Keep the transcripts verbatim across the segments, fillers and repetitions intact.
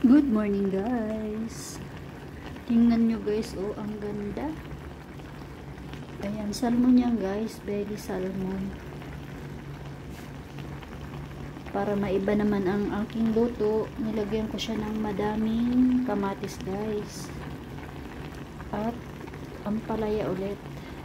Good morning guys. Tingnan nyo guys, oh ang ganda. Ayan, salmon yan guys, belly salmon. Para maiba naman ang aking luto, nilagyan ko siya ng madaming kamatis guys. At ampalaya ulit.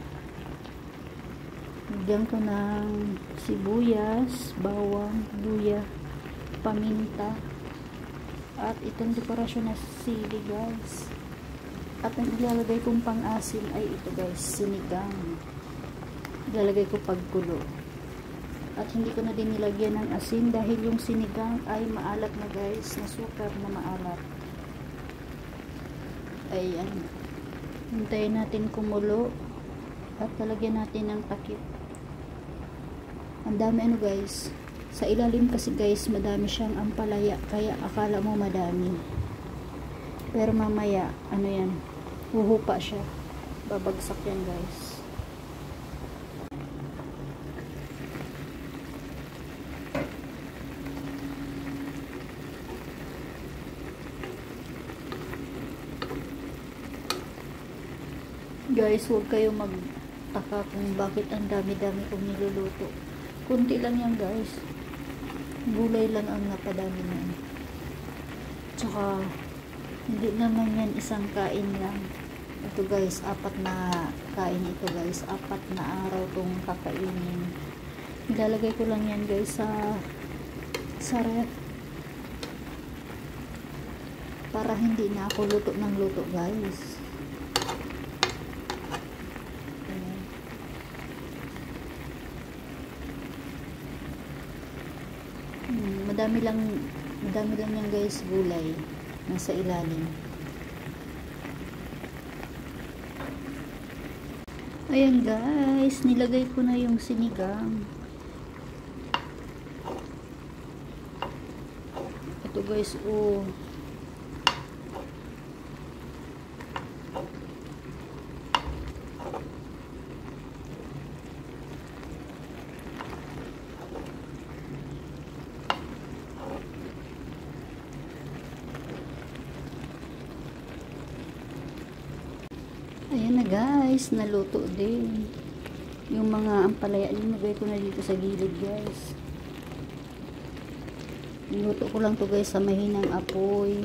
Nilagyan ko ng sibuyas, bawang, luya, paminta. At itong dekorasyon na sili guys. At ang ilalagay kong pang-asim ay ito guys, sinigang. Ilalagay ko pagkulo. At hindi ko na din nilagyan ng asin dahil yung sinigang ay maalat na guys, na sukar na maalat. Ayan. Hintayin natin kumulo. At lalagyan natin ng takip. Ang dami ano guys. Sa ilalim kasi guys, madami siyang ampalaya, kaya akala mo madami. Pero mamaya, ano yan, huhupa siya. Babagsak yan guys. Guys, huwag kayo magtaka kung bakit ang dami-dami kong niluluto. Kunti lang yan guys. Gulay lang ang napadami na. Tsaka hindi naman yan isang kain lang. Ito guys, apat na kain ito guys. Apat na araw tong kakainin. Ilalagay ko lang yan guys sa sa ref. Para hindi na ako luto ng luto guys. Hmm, madami lang madami lang yan guys, gulay nasa ilalim. Ayan guys, nilagay ko na yung sinigang. Ito guys, oh ayan na guys, naluto din. Yung mga ampalaya, linagay ko na dito sa gilid guys. Niluto ko lang to guys sa mahinang apoy.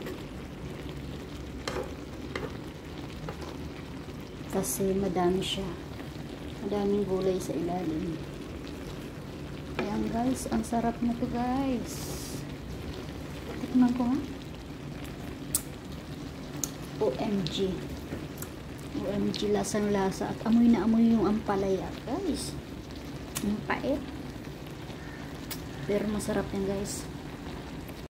Kasi madami siya. Madaming gulay sa ilalim. Ayan guys, ang sarap na to guys. Tikman ko nga. O M G. O M G, lasang lasa. At amoy na amoy yung ampalaya guys. Yung pait. Pero masarap yan guys.